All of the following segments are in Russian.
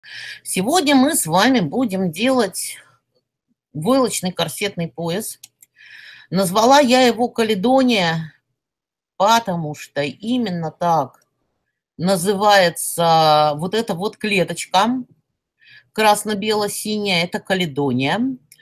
Сегодня мы с вами будем делать войлочный корсетный пояс. Назвала я его «Каледония», потому что именно так называется вот эта вот клеточка красно-бело-синяя, это «Каледония».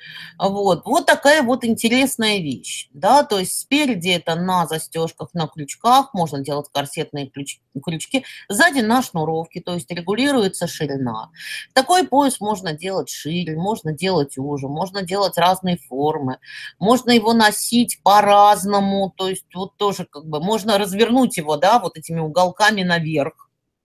Вот такая вот интересная вещь, да, то есть спереди это на застежках, на крючках, можно делать корсетные крючки, сзади на шнуровке, то есть регулируется ширина. Такой пояс можно делать шире, можно делать уже, можно делать разные формы, можно его носить по-разному, то есть вот тоже как бы можно развернуть его, да, вот этими уголками наверх,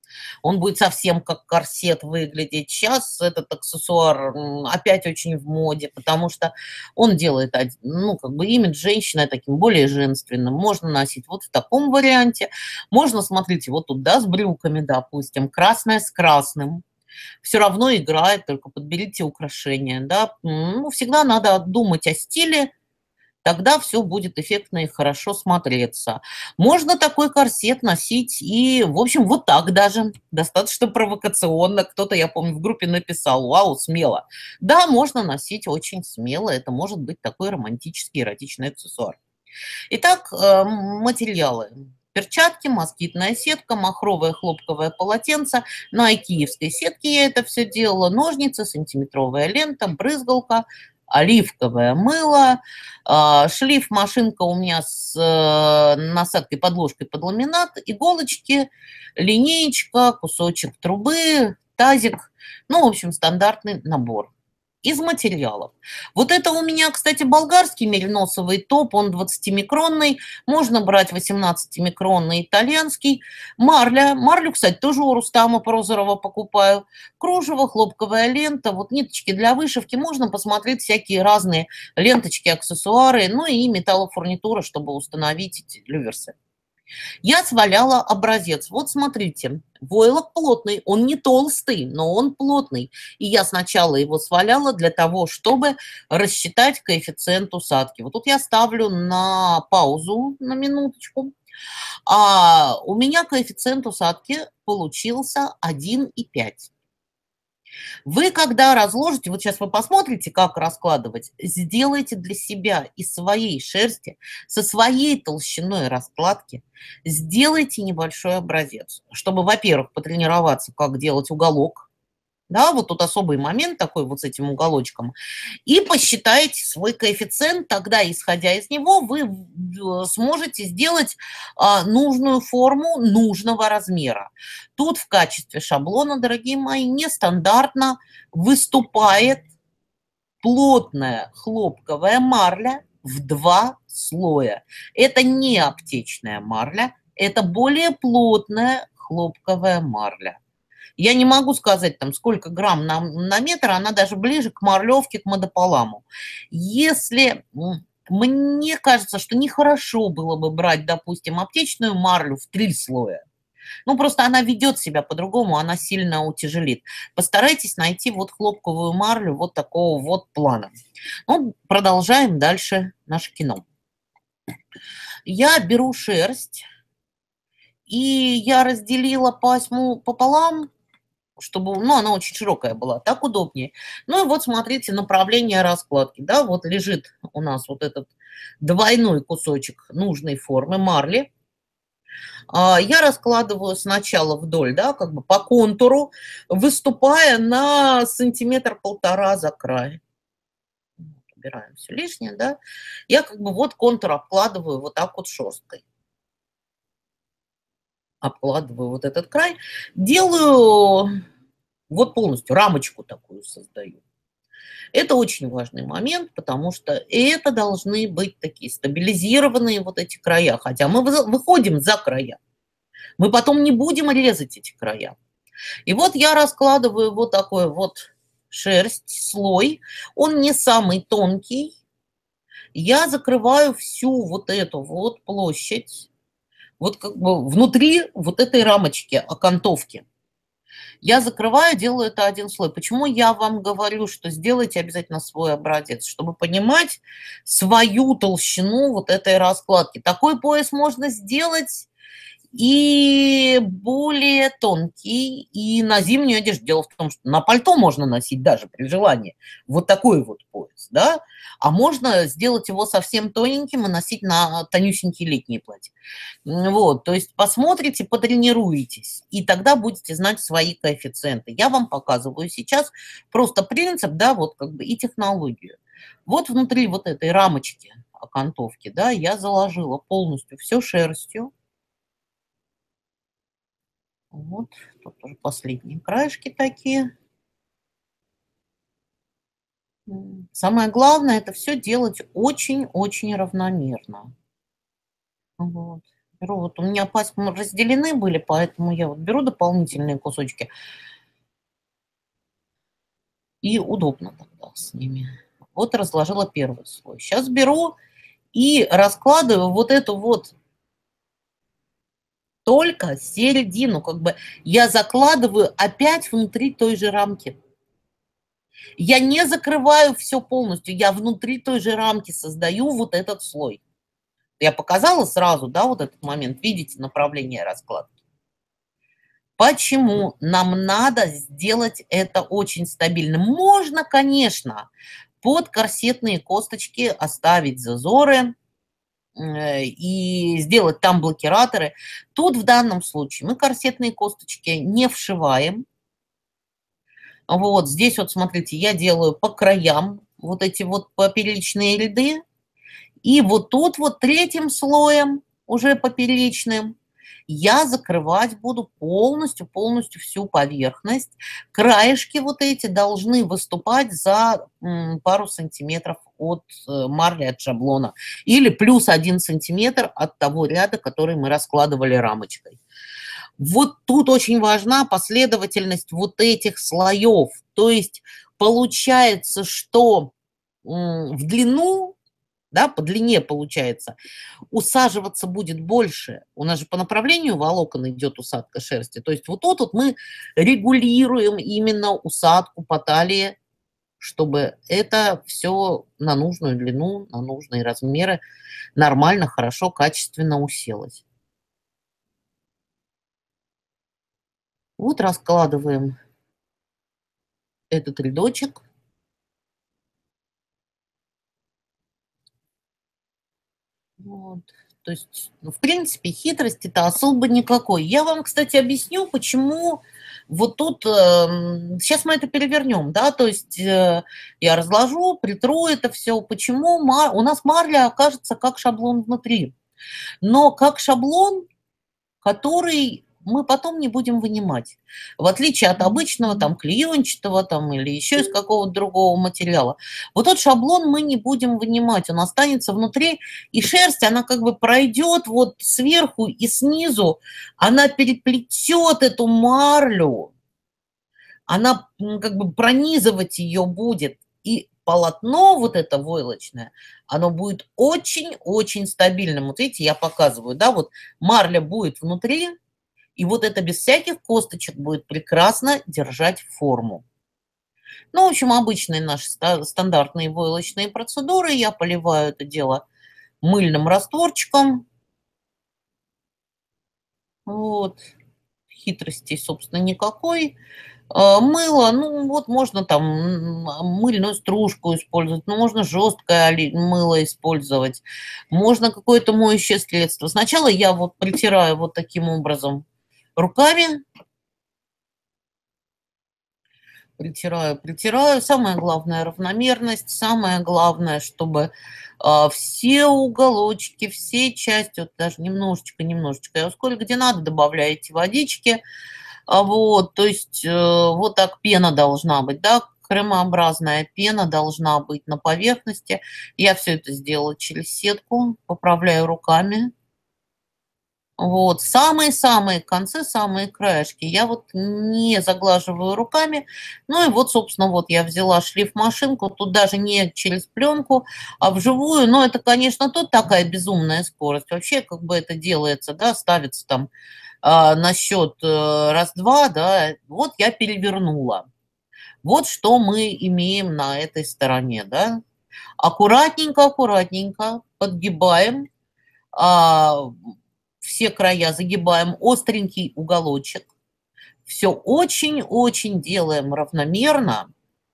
он будет совсем как корсет выглядеть. Сейчас этот аксессуар опять очень в моде, потому что он делает, ну, как бы имидж женщины таким более женственным. Можно носить вот в таком варианте. Можно, смотрите, вот тут, да, с брюками, допустим, красное с красным. Все равно играет, только подберите украшения, да. Ну, всегда надо думать о стиле, тогда все будет эффектно и хорошо смотреться. Можно такой корсет носить и, в общем, вот так даже, достаточно провокационно. Кто-то, я помню, в группе написал: «Вау, смело». Да, можно носить очень смело, это может быть такой романтический, эротичный аксессуар. Итак, материалы. Перчатки, москитная сетка, махровое хлопковое полотенце. На икеевской сетке я это все делала. Ножницы, сантиметровая лента, брызгалка, оливковое мыло, шлиф-машинка у меня с насадкой, подложкой под ламинат, иголочки, линеечка, кусочек трубы, тазик. Ну, в общем, стандартный набор из материалов. Вот это у меня, кстати, болгарский мериносовый топ, он 20-микронный, можно брать 18-микронный итальянский. Марлю, кстати, тоже у Рустама Прозорова покупаю. Кружево, хлопковая лента, вот ниточки для вышивки, можно посмотреть всякие разные ленточки, аксессуары, ну и металлофурнитура, чтобы установить эти люверсы. Я сваляла образец. Вот смотрите, войлок плотный, он не толстый, но он плотный. И я сначала его сваляла для того, чтобы рассчитать коэффициент усадки. Вот тут я ставлю на паузу на минуточку. А у меня коэффициент усадки получился 1,5. Вы, когда разложите, вот сейчас вы посмотрите, как раскладывать, сделайте для себя из своей шерсти, со своей толщиной раскладки, сделайте небольшой образец, чтобы, во-первых, потренироваться, как делать уголок, да, вот тут особый момент такой вот с этим уголочком, и посчитайте свой коэффициент, тогда, исходя из него, вы сможете сделать нужную форму нужного размера. Тут в качестве шаблона, дорогие мои, нестандартно выступает плотная хлопковая марля в 2 слоя. Это не аптечная марля, это более плотная хлопковая марля. Я не могу сказать, там, сколько грамм на метр, она даже ближе к марлевке, к модополаму. Если мне кажется, что нехорошо было бы брать, допустим, аптечную марлю в 3 слоя. Ну, просто она ведет себя по-другому, она сильно утяжелит. Постарайтесь найти вот хлопковую марлю вот такого вот плана. Ну, продолжаем дальше наше кино. Я беру шерсть, и я разделила пасьму пополам, чтобы, ну, она очень широкая была, так удобнее. Ну и вот смотрите направление раскладки, да, вот лежит у нас вот этот двойной кусочек нужной формы марли. Я раскладываю сначала вдоль, да, как бы по контуру, выступая на сантиметр-полтора за край. Убираем все лишнее, да. Я как бы вот контур обкладываю вот так вот шерсткой. Обкладываю вот этот край. Делаю вот полностью рамочку такую создаю. Это очень важный момент, потому что это должны быть такие стабилизированные вот эти края, хотя мы выходим за края. Мы потом не будем резать эти края. И вот я раскладываю вот такой вот шерсть, слой. Он не самый тонкий. Я закрываю всю вот эту вот площадь, вот как бы внутри вот этой рамочки, окантовки. Я закрываю, делаю это один слой. Почему я вам говорю, что сделайте обязательно свой образец, чтобы понимать свою толщину вот этой раскладки. Такой пояс можно сделать и более тонкий, и на зимнюю одежду. Дело в том, что на пальто можно носить даже при желании вот такой вот пояс, да, а можно сделать его совсем тоненьким и носить на тонюсенькие летние платья. Вот, то есть посмотрите, потренируетесь, и тогда будете знать свои коэффициенты. Я вам показываю сейчас просто принцип, да, вот как бы и технологию. Вот внутри вот этой рамочки окантовки, да, я заложила полностью все шерстью. Вот, тут тоже последние краешки такие. Самое главное — это все делать очень-очень равномерно. Вот. Беру вот, у меня пасмы разделены были, поэтому я вот беру дополнительные кусочки, и удобно тогда с ними. Вот разложила первый слой. Сейчас беру и раскладываю вот эту вот только середину, как бы я закладываю опять внутри той же рамки. Я не закрываю все полностью, я внутри той же рамки создаю вот этот слой. Я показала сразу, да, вот этот момент, видите направление раскладки. Почему нам надо сделать это очень стабильно? Можно, конечно, под корсетные косточки оставить зазоры и сделать там блокираторы. Тут в данном случае мы корсетные косточки не вшиваем. Вот здесь вот, смотрите, я делаю по краям вот эти вот поперечные ряды. И вот тут вот третьим слоем, уже поперечным, я закрывать буду полностью всю поверхность. Краешки вот эти должны выступать за пару сантиметров от марли, от шаблона. Или плюс 1 сантиметр от того ряда, который мы раскладывали рамочкой. Вот тут очень важна последовательность вот этих слоев. То есть получается, что в длину, да, по длине получается, усаживаться будет больше. У нас же по направлению волокон идет усадка шерсти. То есть вот тут вот мы регулируем именно усадку по талии, чтобы это все на нужную длину, на нужные размеры нормально, хорошо, качественно уселось. Вот раскладываем этот рядочек. Вот. То есть, ну, в принципе, хитрости-то особо никакой. Я вам, кстати, объясню, почему вот тут, сейчас мы это перевернем, да, то есть я разложу, притру это все, почему у нас марля окажется как шаблон внутри, но как шаблон, который мы потом не будем вынимать. В отличие от обычного там клеенчатого там или еще из какого-то другого материала. Вот тот шаблон мы не будем вынимать, он останется внутри, и шерсть, она как бы пройдет вот сверху и снизу, она переплетет эту марлю, она как бы пронизывать ее будет, и полотно вот это войлочное, оно будет очень-очень стабильным. Вот видите, я показываю, да, вот марля будет внутри, и вот это без всяких косточек будет прекрасно держать форму. Ну, в общем, обычные наши стандартные войлочные процедуры. Я поливаю это дело мыльным растворчиком. Вот. Хитростей, собственно, никакой. Мыло, ну вот можно там мыльную стружку использовать, но можно жесткое мыло использовать, можно какое-то моющее средство. Сначала я вот притираю вот таким образом руками, притираю. Самое главное — равномерность, самое главное, чтобы все уголочки, все части, вот даже немножечко, я ускорю, где надо, добавляете водички. Вот, то есть вот так пена должна быть, да, кремообразная пена должна быть на поверхности. Я все это сделала через сетку, поправляю руками. Вот, самые-самые концы, самые краешки я вот не заглаживаю руками. Ну и вот, собственно, вот я взяла шлифмашинку, тут даже не через пленку, а вживую. Но это, конечно, тут такая безумная скорость. Вообще, как бы это делается, да, ставится там на счет раз-два, да, вот я перевернула. Вот что мы имеем на этой стороне, да. Аккуратненько подгибаем, а, все края загибаем, остренький уголочек. Все очень-очень делаем равномерно.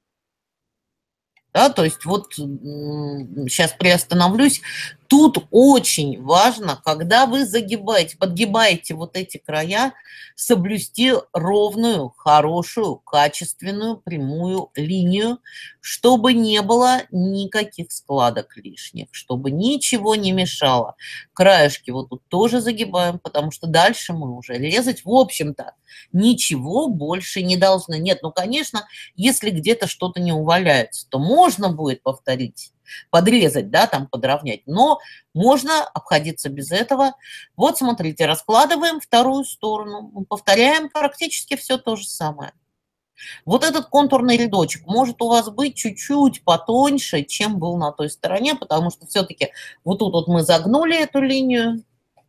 Да, то есть вот сейчас приостановлюсь. Тут очень важно, когда вы загибаете, подгибаете вот эти края, соблюсти ровную, хорошую, качественную прямую линию, чтобы не было никаких складок лишних, чтобы ничего не мешало. Краешки вот тут тоже загибаем, потому что дальше мы уже резать, в общем-то, ничего больше не должны. Нет, ну, конечно, если где-то что-то не уваляется, то можно будет повторить, подрезать, да, там подровнять, но можно обходиться без этого. Вот смотрите, раскладываем вторую сторону, повторяем практически все то же самое. Вот этот контурный рядочек может у вас быть чуть-чуть потоньше, чем был на той стороне, потому что все-таки вот тут вот мы загнули эту линию.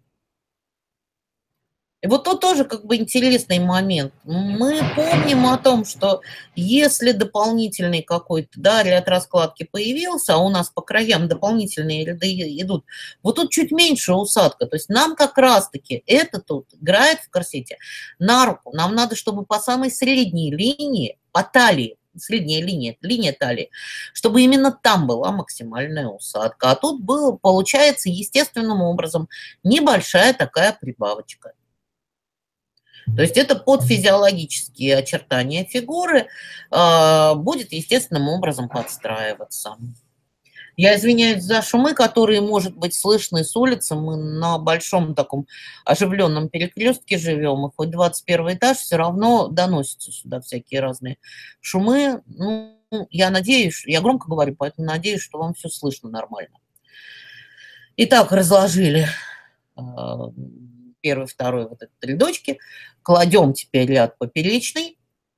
И вот тут тоже как бы интересный момент. Мы помним о том, что если дополнительный какой-то, да, ряд раскладки появился, а у нас по краям дополнительные ряды идут, вот тут чуть меньше усадка. То есть нам как раз-таки это тут играет в корсете на руку. Нам надо, чтобы по самой средней линии, по талии, средняя линия, линия талии, чтобы именно там была максимальная усадка. А тут было, получается, естественным образом небольшая такая прибавочка. То есть это под физиологические очертания фигуры будет естественным образом подстраиваться. Я извиняюсь за шумы, которые, может быть, слышны с улицы. Мы на большом таком оживленном перекрестке живем, и хоть 21 этаж, все равно доносятся сюда всякие разные шумы. Ну, я надеюсь, я громко говорю, поэтому надеюсь, что вам все слышно нормально. Итак, разложили первый, второй вот этот рядочки. Кладем теперь ряд поперечный.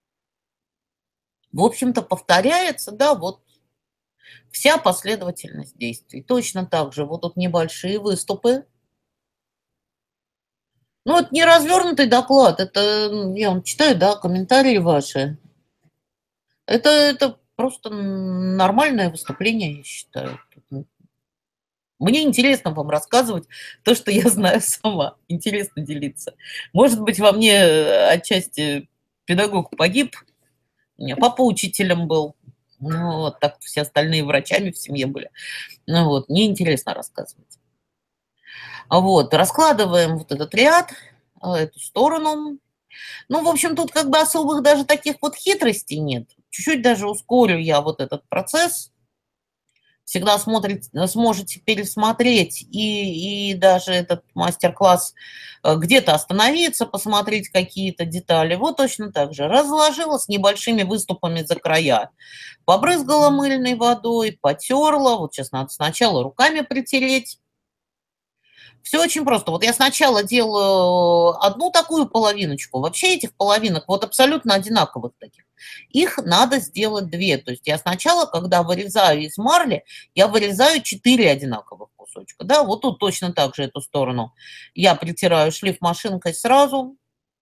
В общем-то, повторяется, да, вот вся последовательность действий. Точно так же вот тут небольшие выступы. Ну, это не развернутый доклад, это я вам читаю, да, комментарии ваши. Это просто нормальное выступление, я считаю. Мне интересно вам рассказывать то, что я знаю сама. Интересно делиться. Может быть, во мне отчасти педагог погиб. У меня папа учителем был. Ну, вот так все остальные врачами в семье были. Ну, вот, мне интересно рассказывать. Вот, раскладываем вот этот ряд, эту сторону. Ну, в общем, тут как бы особых даже таких вот хитростей нет. Чуть-чуть даже ускорю я вот этот процесс. Всегда сможете пересмотреть и даже этот мастер-класс где-то остановиться, посмотреть какие-то детали. Вот точно так же. Разложила с небольшими выступами за края. Побрызгала мыльной водой, потерла. Вот сейчас надо сначала руками притереть. Все очень просто. Вот я сначала делаю одну такую половиночку. Вообще этих половинок вот абсолютно одинаковых таких. Их надо сделать две. То есть я сначала, когда вырезаю из марли, я вырезаю 4 одинаковых кусочка. Да, вот тут точно так же эту сторону я притираю шлифмашинкой сразу.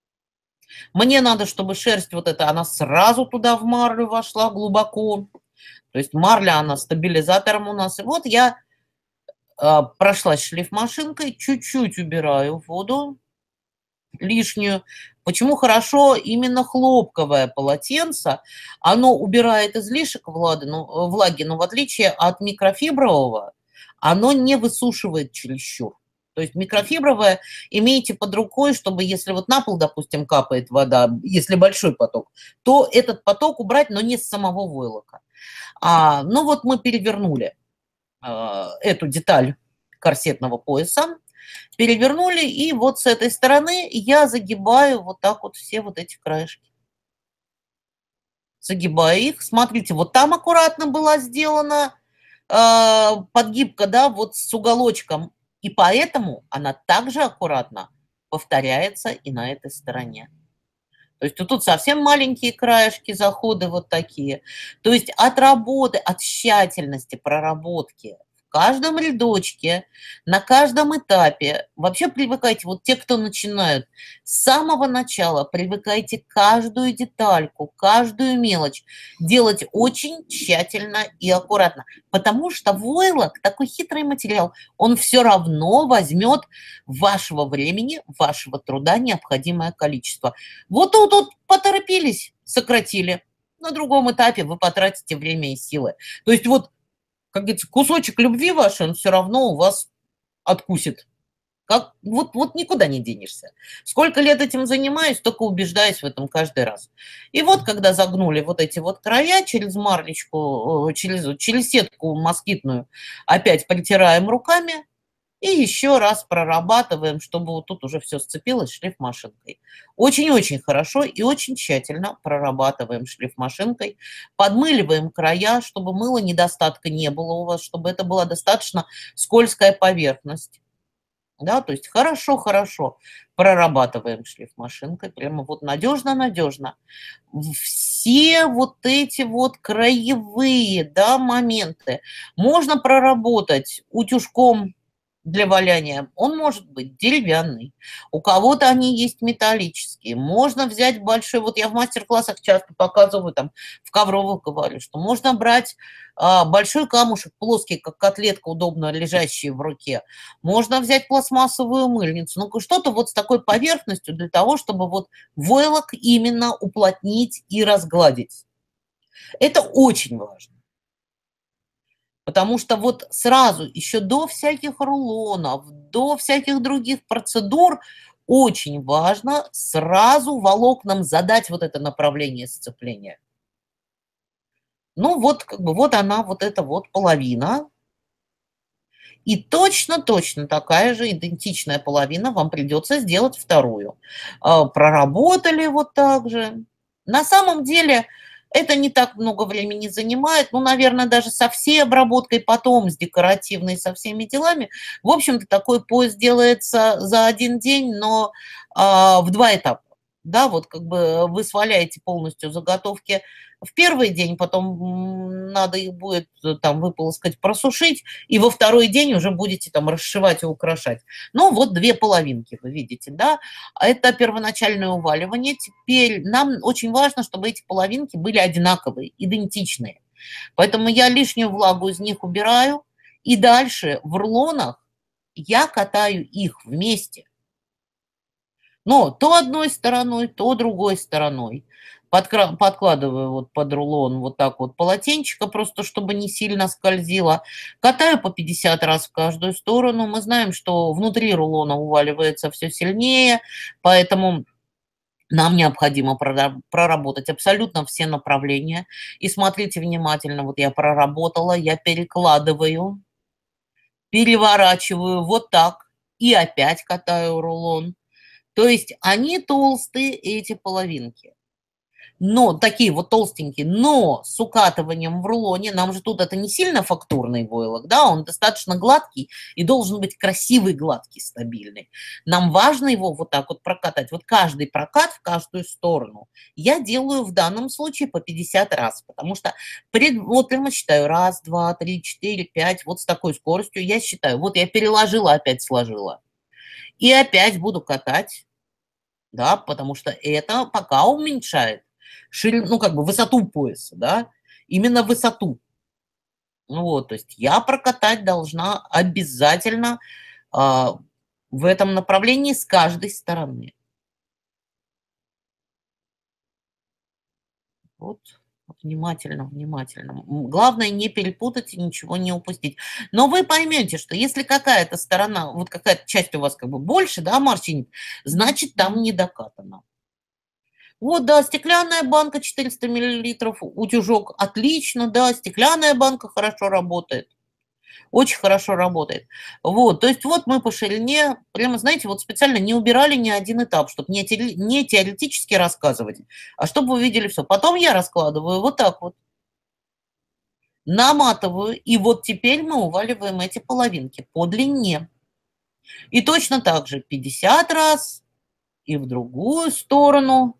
Мне надо, чтобы шерсть вот эта, она сразу туда в марлю вошла глубоко. То есть марля, она стабилизатором у нас. И вот я прошлась шлифмашинкой, чуть-чуть убираю воду лишнюю. Почему хорошо именно хлопковое полотенце? Оно убирает излишек влаги, но в отличие от микрофибрового, оно не высушивает чересчур. То есть микрофибровое имейте под рукой, чтобы если вот на пол, допустим, капает вода, если большой поток, то этот поток убрать, но не с самого войлока. Ну вот мы перевернули эту деталь корсетного пояса, перевернули, и вот с этой стороны я загибаю вот так вот все вот эти краешки. Загибаю их. Смотрите, вот там аккуратно была сделана подгибка, да, вот с уголочком. И поэтому она также аккуратно повторяется и на этой стороне. То есть вот тут совсем маленькие краешки, заходы вот такие. То есть от работы, от тщательности проработки каждом рядочке, на каждом этапе. Вообще привыкайте, вот те, кто начинают, с самого начала привыкайте каждую детальку, каждую мелочь делать очень тщательно и аккуратно, потому что войлок такой хитрый материал, он все равно возьмет вашего времени, вашего труда необходимое количество. Вот тут поторопились, сократили. На другом этапе вы потратите время и силы. То есть вот, как говорится, кусочек любви ваш, он все равно у вас откусит. Как, вот никуда не денешься. Сколько лет этим занимаюсь, только убеждаюсь в этом каждый раз. И вот, когда загнули вот эти вот края через марлечку, через сетку москитную, опять притираем руками, и еще раз прорабатываем, чтобы вот тут уже все сцепилось шлифмашинкой. Очень-очень хорошо и очень тщательно прорабатываем шлифмашинкой, подмыливаем края, чтобы мыла недостатка не было у вас, чтобы это была достаточно скользкая поверхность. Да, то есть хорошо-хорошо прорабатываем шлифмашинкой, прямо вот надежно-надежно. Все вот эти вот краевые, да, моменты можно проработать утюжком для валяния. Он может быть деревянный, у кого-то они есть металлические. Можно взять большой, вот я в мастер-классах часто показываю, там в ковровых говорю, что можно брать большой камушек, плоский, как котлетка, удобно лежащий в руке. Можно взять пластмассовую мыльницу, ну что-то вот с такой поверхностью для того, чтобы вот войлок именно уплотнить и разгладить. Это очень важно. Потому что вот сразу, еще до всяких рулонов, до всяких других процедур, очень важно сразу волокнам задать вот это направление сцепления. Ну вот, как бы вот она, вот эта вот половина. И точно-точно такая же идентичная половина вам придется сделать вторую. Проработали вот так же. На самом деле это не так много времени занимает, ну, наверное, даже со всей обработкой, потом с декоративной, со всеми делами. В общем-то, такой пояс делается за один день, но в два этапа. Да, вот как бы вы сваляете полностью заготовки в первый день, потом надо их будет там выполоскать, просушить, и во второй день уже будете там расшивать и украшать. Ну, вот две половинки, вы видите, да. Это первоначальное уваливание. Теперь нам очень важно, чтобы эти половинки были одинаковые, идентичные. Поэтому я лишнюю влагу из них убираю, и дальше в рулонах я катаю их вместе. Но то одной стороной, то другой стороной. Подкладываю вот под рулон вот так вот полотенчика, просто чтобы не сильно скользило. Катаю по 50 раз в каждую сторону. Мы знаем, что внутри рулона уваливается все сильнее, поэтому нам необходимо проработать абсолютно все направления. И смотрите внимательно, вот я проработала, я перекладываю, переворачиваю вот так и опять катаю рулон. То есть они толстые, эти половинки. Но такие вот толстенькие, но с укатыванием в рулоне, нам же тут это не сильно фактурный войлок, да, он достаточно гладкий и должен быть красивый, гладкий, стабильный. Нам важно его вот так вот прокатать. Вот каждый прокат в каждую сторону я делаю в данном случае по 50 раз, потому что вот прямо считаю, раз, два, три, четыре, пять, вот с такой скоростью я считаю. Вот я переложила, опять сложила. И опять буду катать, да, потому что это пока уменьшает ширину, ну, как бы высоту пояса, да, именно высоту. Ну вот, то есть я прокатать должна обязательно в этом направлении с каждой стороны. Вот внимательно, внимательно. Главное не перепутать и ничего не упустить. Но вы поймете, что если какая-то сторона, вот какая-то часть у вас как бы больше, да, морщинит, значит там не докатано. Вот, да, стеклянная банка 400 миллилитров, утюжок отлично, да, стеклянная банка хорошо работает, очень хорошо работает. Вот, то есть вот мы по ширине, прямо, знаете, вот специально не убирали ни один этап, чтобы не теоретически рассказывать, а чтобы вы видели все. Потом я раскладываю вот так вот, наматываю, и вот теперь мы уваливаем эти половинки по длине. И точно так же 50 раз и в другую сторону.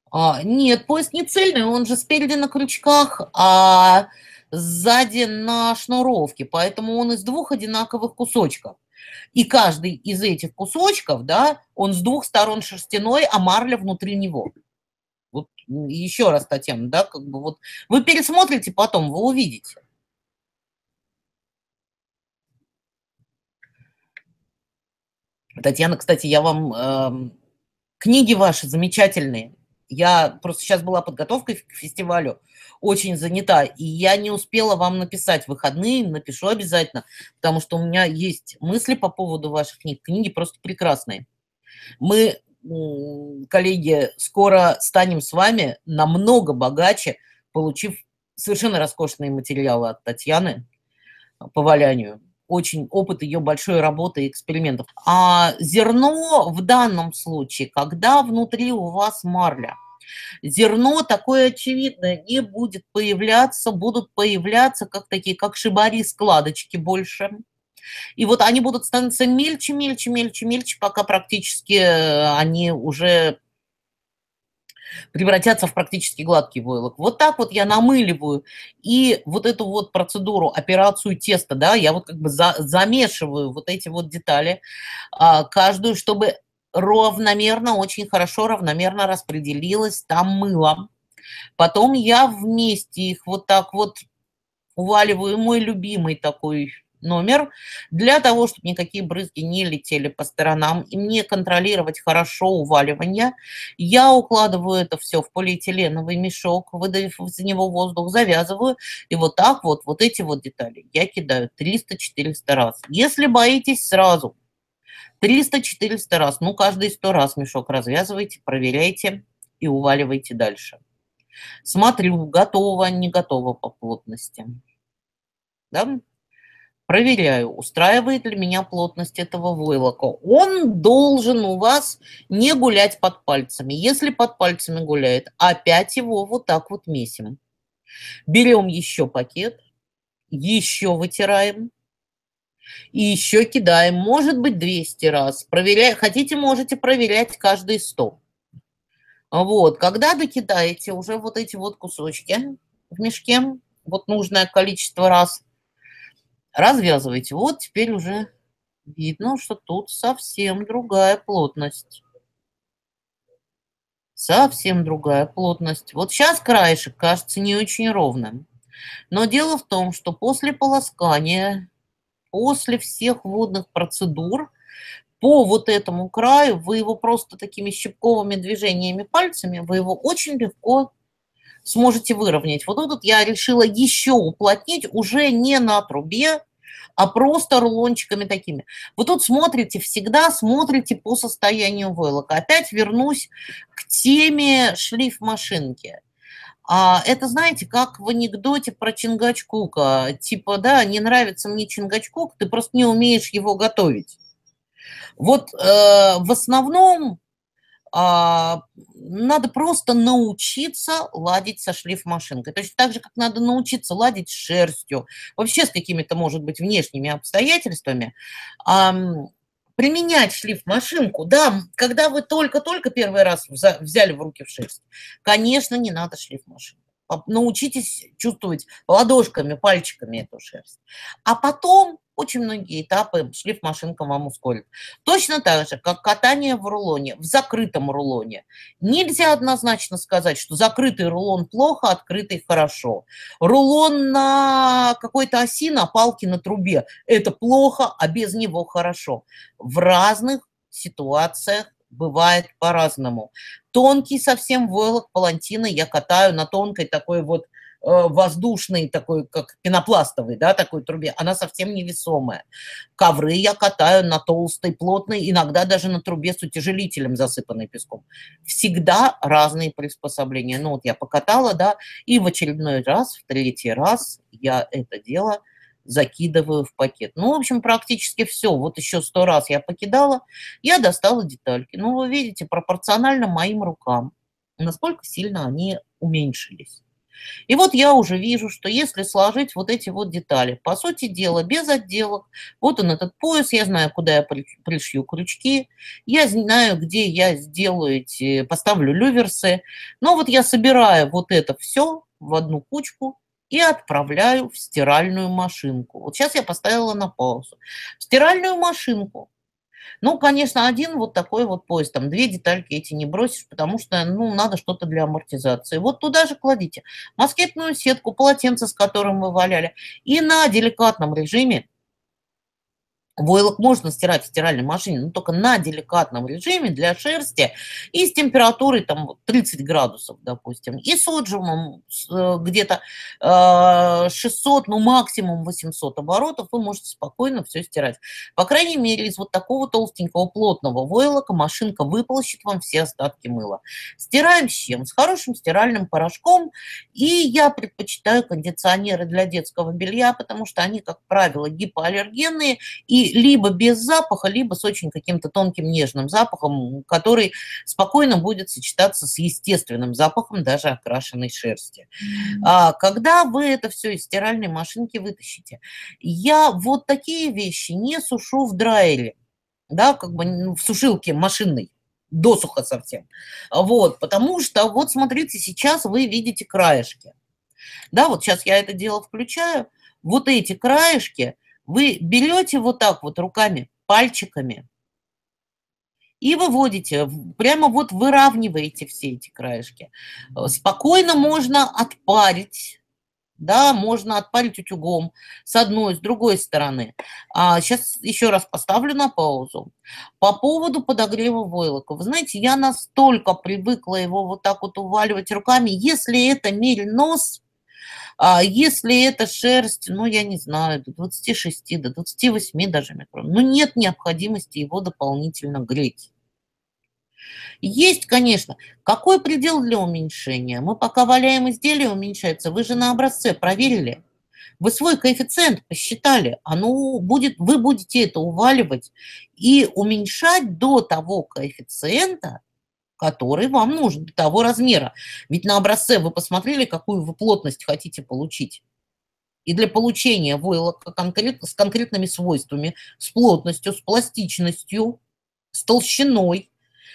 Нет, пояс не цельный, он же спереди на крючках, а сзади на шнуровке, поэтому он из двух одинаковых кусочков. И каждый из этих кусочков, да, он с двух сторон шерстяной, а марля внутри него. Вот еще раз, Татьяна, да, как бы вот вы пересмотрите потом, вы увидите. Татьяна, кстати, я вам книги ваши замечательные. Я просто сейчас была подготовкой к фестивалю, очень занята, и я не успела вам написать в выходные, напишу обязательно, потому что у меня есть мысли по поводу ваших книг. Книги просто прекрасные. Мы, коллеги, скоро станем с вами намного богаче, получив совершенно роскошные материалы от Татьяны по валянию. Очень опыт ее большой работы и экспериментов. А зерно в данном случае, когда внутри у вас марля, зерно такое очевидное не будет появляться, будут появляться как такие, как шибари, складочки больше. И вот они будут становиться мельче, мельче, мельче, мельче, пока практически они уже превратятся в практически гладкий войлок. Вот так вот я намыливаю. И вот эту вот процедуру, операцию теста, да, я вот как бы замешиваю вот эти вот детали, каждую, чтобы равномерно, очень хорошо, равномерно распределилось там мыло. Потом я вместе их вот так вот уваливаю, мой любимый такой номер, для того, чтобы никакие брызги не летели по сторонам, и мне контролировать хорошо уваливание, я укладываю это все в полиэтиленовый мешок, выдавив из него воздух, завязываю, и вот так вот, вот эти вот детали я кидаю 300-400 раз. Если боитесь сразу, 300-400 раз, ну, каждые 100 раз мешок развязывайте, проверяйте и уваливайте дальше. Смотрю, готово, не готово по плотности. Да? Проверяю, устраивает ли меня плотность этого войлока. Он должен у вас не гулять под пальцами. Если под пальцами гуляет, опять его вот так вот месим. Берем еще пакет, еще вытираем и еще кидаем. Может быть 200 раз. Проверяя, хотите, можете проверять каждые 100. Вот, когда докидаете уже вот эти вот кусочки в мешке, вот нужное количество раз, развязывайте. Вот теперь уже видно, что тут совсем другая плотность. Совсем другая плотность. Вот сейчас краешек кажется не очень ровным. Но дело в том, что после полоскания, после всех водных процедур, по вот этому краю вы его просто такими щипковыми движениями пальцами, вы его очень легко сможете выровнять. Вот тут я решила еще уплотнить уже не на трубе, а просто рулончиками такими. Вы тут смотрите, всегда смотрите по состоянию войлока. Опять вернусь к теме шлифмашинки. Это, знаете, как в анекдоте про Чингачгука. Типа, да, не нравится мне Чингачгук, ты просто не умеешь его готовить. Вот в основном надо просто научиться ладить со шлифмашинкой. Точно так же, как надо научиться ладить с шерстью, вообще с какими-то, может быть, внешними обстоятельствами. Применять шлифмашинку, да, когда вы только-только первый раз взяли в руки в шерсть, конечно, не надо шлифмашинку. Научитесь чувствовать ладошками, пальчиками эту шерсть. А потом очень многие этапы шлифмашинка вам ускорит. Точно так же, как катание в рулоне, в закрытом рулоне. Нельзя однозначно сказать, что закрытый рулон плохо, открытый хорошо. Рулон на какой-то оси, на палке, на трубе – это плохо, а без него хорошо. В разных ситуациях бывает по-разному. Тонкий совсем войлок палантины я катаю на тонкой такой вот воздушной, такой как пенопластовой, да, такой трубе, она совсем невесомая. Ковры я катаю на толстой, плотной, иногда даже на трубе с утяжелителем, засыпанной песком. Всегда разные приспособления. Ну вот я покатала, да, и в очередной раз, в третий раз я это дело закидываю в пакет. Ну, в общем, практически все. Вот еще 100 раз я покидала, я достала детальки. Ну, вы видите, пропорционально моим рукам, насколько сильно они уменьшились. И вот я уже вижу, что если сложить вот эти вот детали, по сути дела, без отделок, вот он этот пояс, я знаю, куда я пришью крючки, я знаю, где я сделаю эти, поставлю люверсы, но вот я собираю вот это все в одну кучку и отправляю в стиральную машинку. Вот сейчас я поставила на паузу. В стиральную машинку. Ну, конечно, один вот такой вот пояс, там 2 детальки эти не бросишь, потому что, ну, надо что-то для амортизации. Вот туда же кладите москитную сетку, полотенце, с которым вы валяли, и на деликатном режиме войлок можно стирать в стиральной машине, но только на деликатном режиме для шерсти и с температурой там 30 градусов, допустим, и с отжимом где-то 600, ну максимум 800 оборотов, вы можете спокойно все стирать. По крайней мере, из вот такого толстенького плотного войлока машинка выполощет вам все остатки мыла. Стираем с чем? С хорошим стиральным порошком, и я предпочитаю кондиционеры для детского белья, потому что они, как правило, гипоаллергенные, и либо без запаха, либо с очень каким-то тонким нежным запахом, который спокойно будет сочетаться с естественным запахом даже окрашенной шерсти. Когда вы это все из стиральной машинки вытащите, я вот такие вещи не сушу в драйере, да, как бы в сушилке машинной, досуха совсем. Вот, потому что, вот смотрите, сейчас вы видите краешки. Да, вот сейчас я это дело включаю, вот эти краешки вы берете вот так вот руками, пальчиками и выводите, прямо вот выравниваете все эти краешки. Спокойно можно отпарить, да, можно отпарить утюгом с одной, с другой стороны. Сейчас еще раз поставлю на паузу. По поводу подогрева войлока. Вы знаете, я настолько привыкла его вот так вот уваливать руками. Если это меринос, если это шерсть, ну, я не знаю, до 26, до 28 даже микрон, ну, нет необходимости его дополнительно греть. Есть, конечно. Какой предел для уменьшения? Мы пока валяем изделие, уменьшается. Вы же на образце проверили. Вы свой коэффициент посчитали. Оно будет, вы будете это уваливать и уменьшать до того коэффициента, который вам нужен, до того размера. Ведь на образце вы посмотрели, какую вы плотность хотите получить. И для получения войлока с конкретными свойствами, с плотностью, с пластичностью, с толщиной,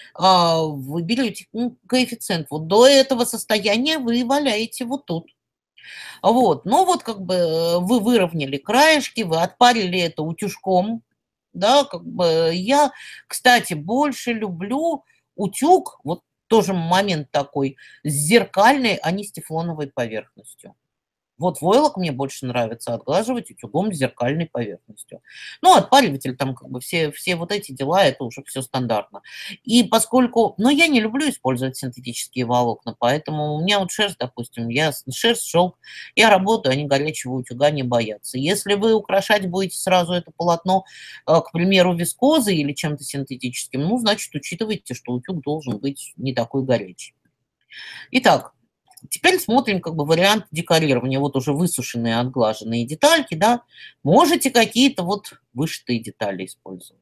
вы берете коэффициент. Вот до этого состояния вы валяете вот тут. Вот. Но вот как бы вы выровняли краешки, вы отпарили это утюжком. Да, как бы я, кстати, больше люблю утюг, вот тоже момент такой, с зеркальной, а не с тефлоновой поверхностью. Вот войлок мне больше нравится отглаживать утюгом с зеркальной поверхностью. Ну, отпариватель там как бы все вот эти дела, это уже все стандартно. И поскольку, но я не люблю использовать синтетические волокна, поэтому у меня вот шерсть, допустим, шерсть, шелк, я работаю, они горячего утюга не боятся. Если вы украшать будете сразу это полотно, к примеру, вискозой или чем-то синтетическим, ну, значит, учитывайте, что утюг должен быть не такой горячий. Итак, теперь смотрим как бы вариант декорирования. Вот уже высушенные, отглаженные детальки, да. Можете какие-то вот вышитые детали использовать.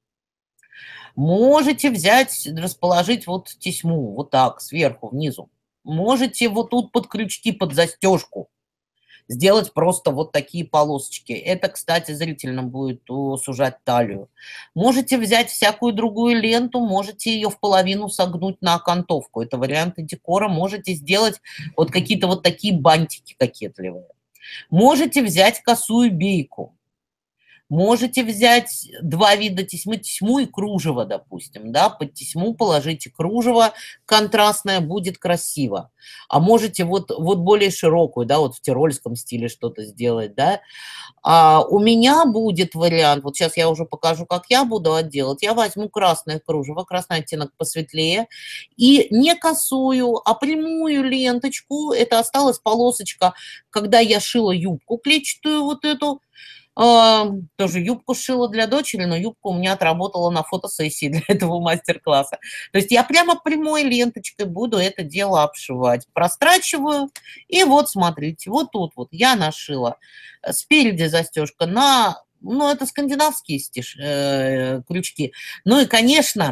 Можете взять, расположить вот тесьму, вот так, сверху, внизу. Можете вот тут под крючки, под застежку сделать просто вот такие полосочки. Это, кстати, зрительно будет сужать талию. Можете взять всякую другую ленту, можете ее в половину согнуть на окантовку. Это варианты декора. Можете сделать вот какие-то вот такие бантики кокетливые. Можете взять косую бейку. Можете взять 2 вида тесьму и кружево, допустим, да, под тесьму положите кружево контрастное, будет красиво. А можете вот более широкую, да, вот в тирольском стиле что-то сделать, да. У меня будет вариант, вот сейчас я уже покажу, как я буду отделать. Я возьму красное кружево, красный оттенок посветлее, и не косую, а прямую ленточку, это осталась полосочка, когда я шила юбку клетчатую вот эту, тоже юбку сшила для дочери, но юбка у меня отработала на фотосессии для этого мастер-класса. То есть я прямо прямой ленточкой буду это дело обшивать. Прострачиваю, и вот смотрите, вот тут вот я нашила. Спереди застежка на, ну это скандинавские крючки. Ну и, конечно,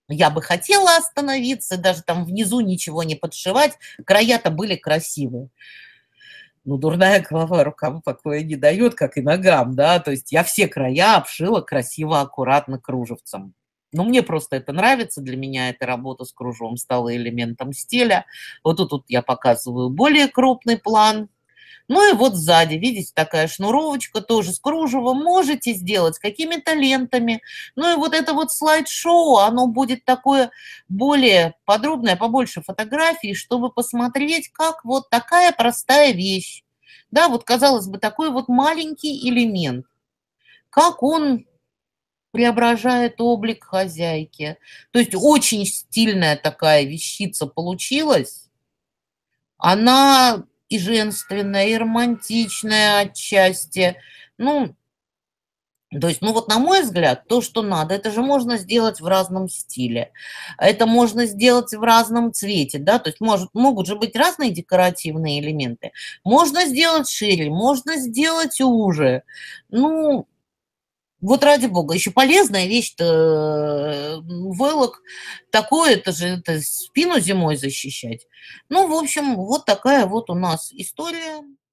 Я бы хотела остановиться, даже там внизу ничего не подшивать, края-то были красивые. Ну, дурная голова рукам покоя не дает, как и ногам, да. То есть я все края обшила красиво, аккуратно кружевцем. Ну, мне просто это нравится, для меня эта работа с кружевом стала элементом стиля. Вот тут вот я показываю более крупный план. Ну и вот сзади, видите, такая шнуровочка тоже с кружевом. Можете сделать с какими-то лентами. Ну и вот это вот слайд-шоу, оно будет такое более подробное, побольше фотографий, чтобы посмотреть, как вот такая простая вещь. Да, вот казалось бы, такой вот маленький элемент, как он преображает облик хозяйки. То есть очень стильная такая вещица получилась. Она и женственная, и романтичная отчасти. Ну, то есть, ну вот на мой взгляд, то, что надо, это же можно сделать в разном стиле. Это можно сделать в разном цвете, да, то есть могут же быть разные декоративные элементы. Можно сделать шире, можно сделать уже. Ну, вот ради бога, еще полезная вещь-то, войлок такой, это же это спину зимой защищать. Ну, в общем, вот такая вот у нас история.